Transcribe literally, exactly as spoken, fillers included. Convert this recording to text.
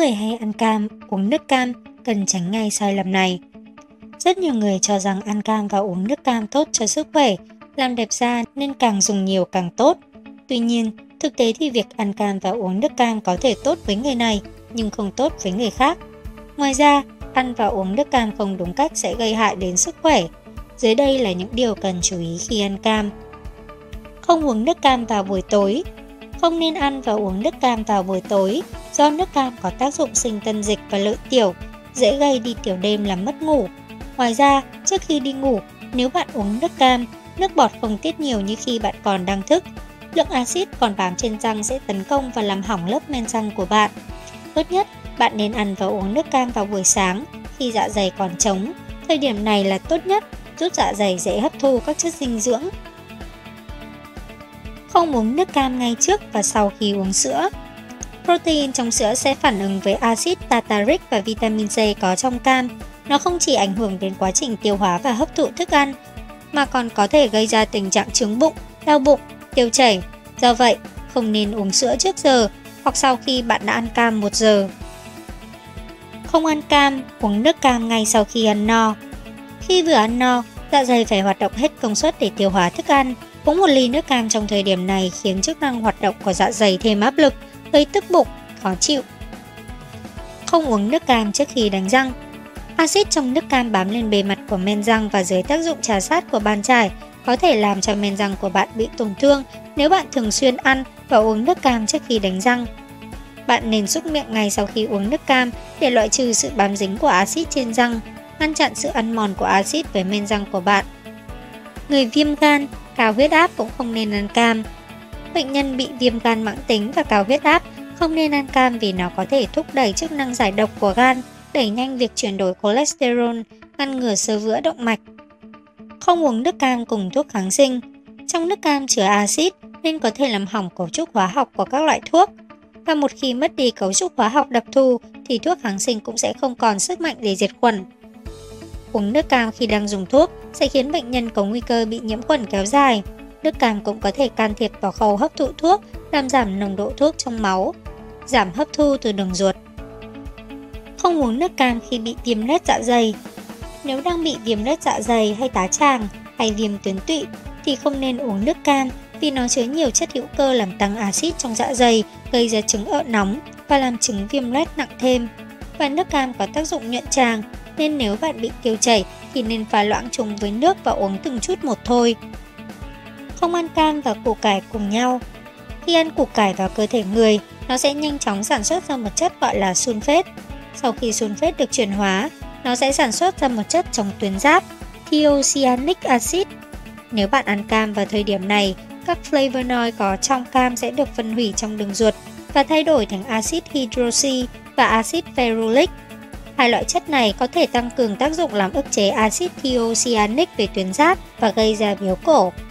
người hay ăn cam, uống nước cam cần tránh ngay sai lầm này. Rất nhiều người cho rằng ăn cam và uống nước cam tốt cho sức khỏe, làm đẹp da nên càng dùng nhiều càng tốt. Tuy nhiên, thực tế thì việc ăn cam và uống nước cam có thể tốt với người này nhưng không tốt với người khác. Ngoài ra, ăn và uống nước cam không đúng cách sẽ gây hại đến sức khỏe. Dưới đây là những điều cần chú ý khi ăn cam. Không uống nước cam vào buổi tối. Không nên ăn và uống nước cam vào buổi tối do nước cam có tác dụng sinh tân dịch và lợi tiểu, dễ gây đi tiểu đêm làm mất ngủ. Ngoài ra, trước khi đi ngủ, nếu bạn uống nước cam, nước bọt không tiết nhiều như khi bạn còn đang thức. Lượng axit còn bám trên răng sẽ tấn công và làm hỏng lớp men răng của bạn. Tốt nhất, bạn nên ăn và uống nước cam vào buổi sáng khi dạ dày còn trống. Thời điểm này là tốt nhất, giúp dạ dày dễ hấp thu các chất dinh dưỡng. Không uống nước cam ngay trước và sau khi uống sữa. Protein trong sữa sẽ phản ứng với axit tartaric và vitamin C có trong cam. Nó không chỉ ảnh hưởng đến quá trình tiêu hóa và hấp thụ thức ăn, mà còn có thể gây ra tình trạng chướng bụng, đau bụng, tiêu chảy. Do vậy, không nên uống sữa trước giờ hoặc sau khi bạn đã ăn cam một giờ. Không ăn cam, uống nước cam ngay sau khi ăn no. Khi vừa ăn no, dạ dày phải hoạt động hết công suất để tiêu hóa thức ăn. Uống một ly nước cam trong thời điểm này khiến chức năng hoạt động của dạ dày thêm áp lực, gây tức bụng, khó chịu. Không uống nước cam trước khi đánh răng. Axit trong nước cam bám lên bề mặt của men răng và dưới tác dụng trà sát của bàn chải có thể làm cho men răng của bạn bị tổn thương nếu bạn thường xuyên ăn và uống nước cam trước khi đánh răng. Bạn nên súc miệng ngay sau khi uống nước cam để loại trừ sự bám dính của axit trên răng, ngăn chặn sự ăn mòn của axit với men răng của bạn. Người viêm gan, cao huyết áp cũng không nên ăn cam. Bệnh nhân bị viêm gan mãn tính và cao huyết áp không nên ăn cam vì nó có thể thúc đẩy chức năng giải độc của gan, đẩy nhanh việc chuyển đổi cholesterol, ngăn ngừa xơ vữa động mạch. Không uống nước cam cùng thuốc kháng sinh. Trong nước cam chứa axit nên có thể làm hỏng cấu trúc hóa học của các loại thuốc. Và một khi mất đi cấu trúc hóa học đặc thù thì thuốc kháng sinh cũng sẽ không còn sức mạnh để diệt khuẩn. Uống nước cam khi đang dùng thuốc sẽ khiến bệnh nhân có nguy cơ bị nhiễm khuẩn kéo dài. Nước cam cũng có thể can thiệp vào khâu hấp thụ thuốc, làm giảm nồng độ thuốc trong máu, giảm hấp thu từ đường ruột. Không uống nước cam khi bị viêm loét dạ dày. Nếu đang bị viêm loét dạ dày hay tá tràng hay viêm tuyến tụy thì không nên uống nước cam vì nó chứa nhiều chất hữu cơ làm tăng axit trong dạ dày, gây ra chứng ợ nóng và làm chứng viêm loét nặng thêm. Và nước cam có tác dụng nhuận tràng nên nếu bạn bị tiêu chảy thì nên pha loãng chúng với nước và uống từng chút một thôi. Không ăn cam và củ cải cùng nhau. Khi ăn củ cải vào cơ thể người, nó sẽ nhanh chóng sản xuất ra một chất gọi là sunfate. Sau khi sunfate được chuyển hóa, nó sẽ sản xuất ra một chất trong tuyến giáp, thiocyanic acid. Nếu bạn ăn cam vào thời điểm này, các flavonoid có trong cam sẽ được phân hủy trong đường ruột và thay đổi thành axit hydroxy và axit ferulic. Hai loại chất này có thể tăng cường tác dụng làm ức chế axit thiocyanic về tuyến giáp và gây ra biếu cổ.